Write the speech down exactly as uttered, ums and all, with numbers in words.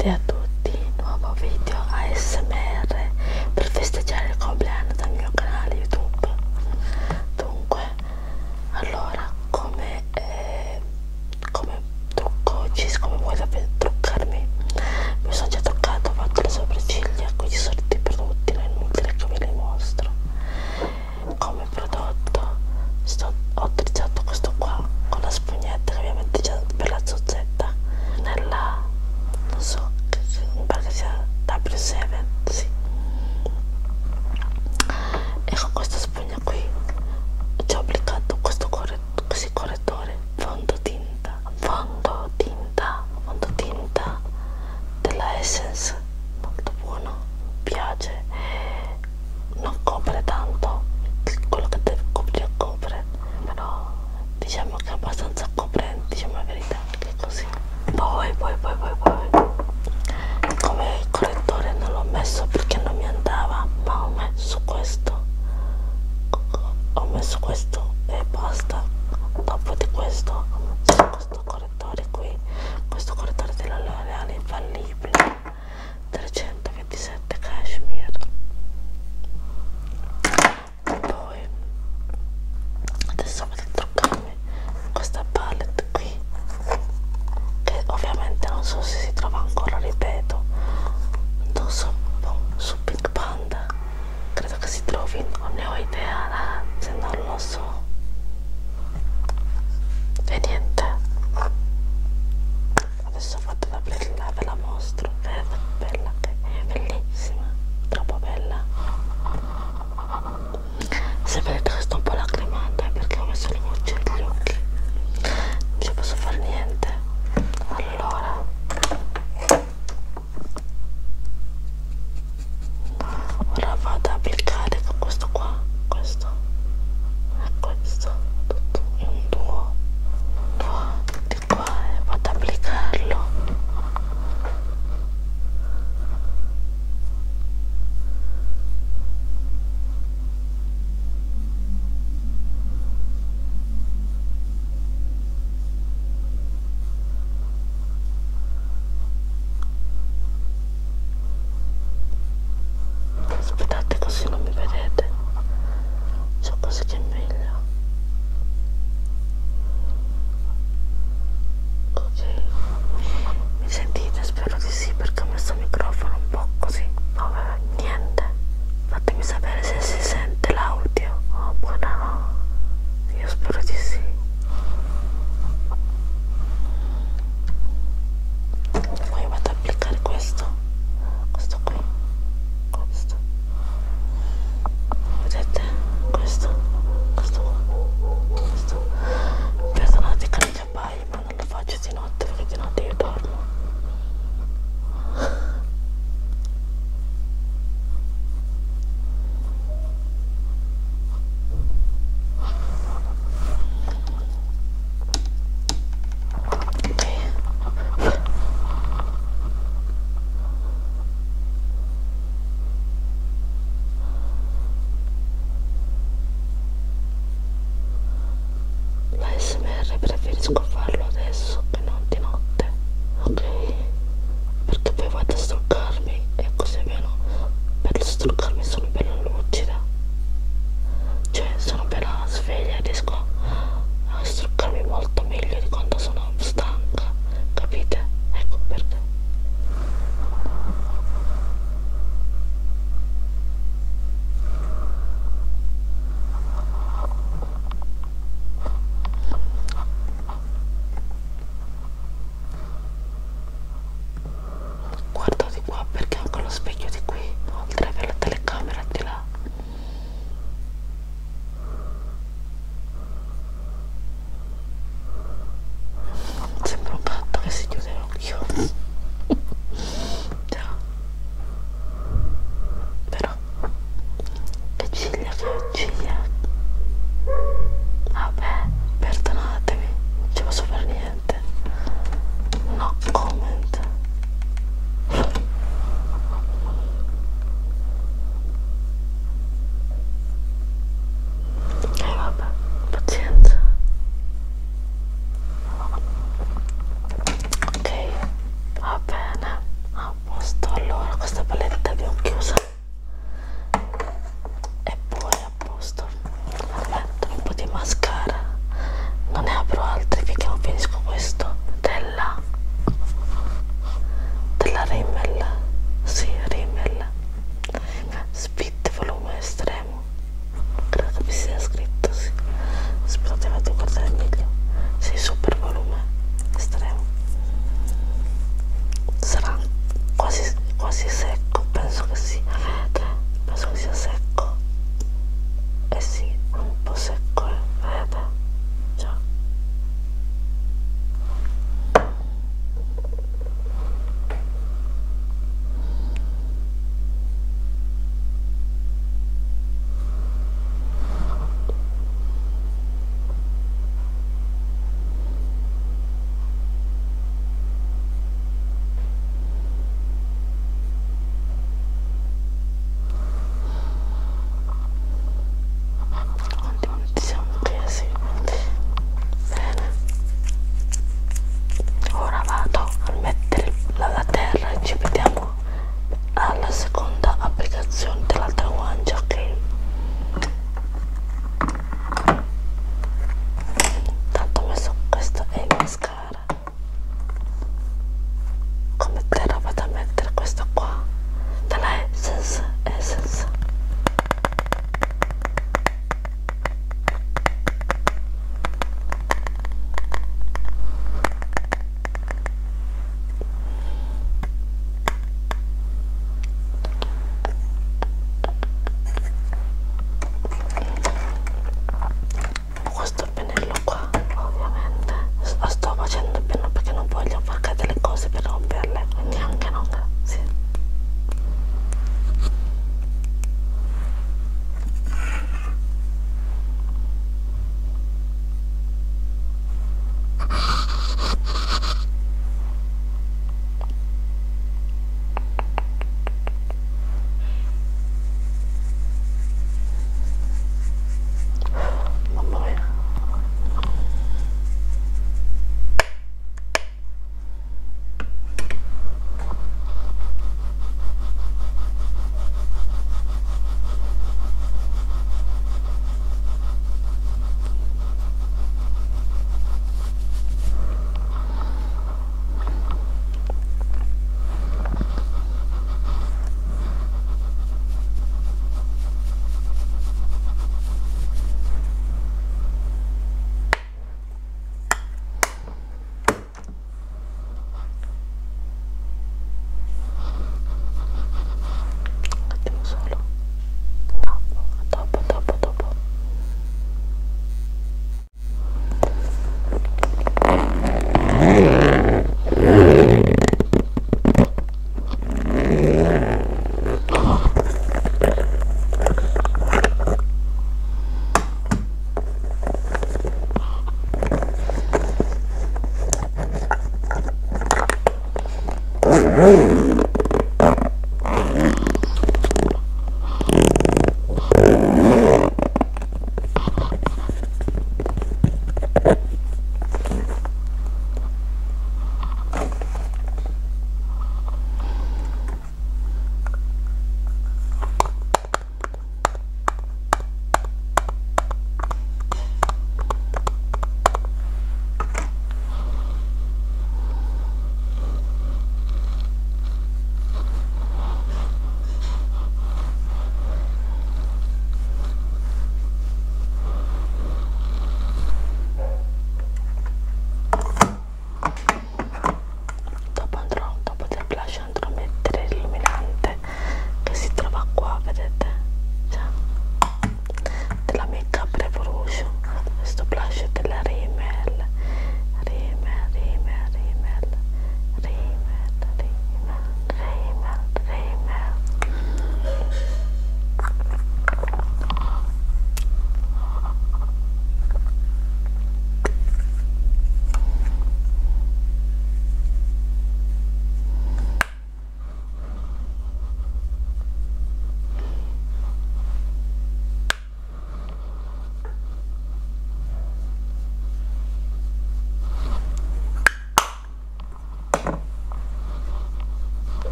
Benvenuti a tutti, nuovo video A S M R per festeggiare il compleanno del mio canale YouTube. Dunque, allora, come, eh, come trucco oggi, come vuoi sapere truccarmi? Mi sono già truccato, ho fatto le sopracciglia con gli soliti prodotti, non è inutile che ve li mostro. Come prodotto sto, ho utilizzato questo qua con la spugnetta che ovviamente già per la zozzetta nella, non so, mi pare che sia W sette, sì. E con questa spugna qui ci ho applicato questo correttore, così correttore fondotinta, fondotinta, fondotinta della Essence, molto buono, mi piace, non copre tanto, quello che deve coprire copre, però diciamo che è abbastanza coprente, diciamo la verità, che è così. Poi, poi, poi, poi, poi, come correttore non l'ho messo perché non mi andava, ma ho messo questo, ho messo questo e basta. Dopo di questo ho messo questo correttore qui, questo correttore della L'Oréal infallibile trecentoventisette cashmere. E poi adesso vado a truccarmi questa palette qui, che ovviamente non so se si trova ancora, ripeto, non so, boh, su Pink Panda credo che si trovi, non ne ho idea, se non lo so. E niente, adesso ho fatto la bella, ve la mostro, è bella, che è bellissima, troppo bella. Se vedete che sto un po' lacrimando è perché ho messo le luci negli occhi, non ci posso fare niente. Allora, ora vado ad applicare con questo qua, questo e questo, tutto in un duo, un duo di qua, e vado ad applicarlo. Aspettate, così non mi vedete, c'è così che è meglio. Ok, mi sentite? Spero di sì, perché ho messo il microfono un po' così. Vabbè, niente, fatemi sapere se si sente l'audio oppure no, io spero di sì. Poi vado ad applicare questo, questo qui, questo, vedete, questo, questo qua, questo. Perdonate che non ci appaio, ma non lo faccio di notte perché di notte io dormo. L'A S M R preferisco farlo adesso che non di notte, ok? Perché poi vado a struccarmi e così almeno per struccarmi sono bella lucida, cioè sono bella sveglia e riesco a struccarmi molto meglio di quando sono stanca, capite? Ecco perché. Guardo di qua perché ho anche lo specchio di qui, oltre ad avere la telecamera di là. Sembra un gatto che si chiude l'occhio. Già. Però che ciglia, che ciglia. Vabbè, perdonatemi, non ci posso fare niente. No comment. come terra vado a mettere questo qua della Essence Essence. Questo pennello qua ovviamente lo sto facendo bene perché non voglio far cadere le cose per romperle, quindi anche non grazie. Mamma mia. Un attimo solo. No, dopo, dopo, dopo. Mm-hmm.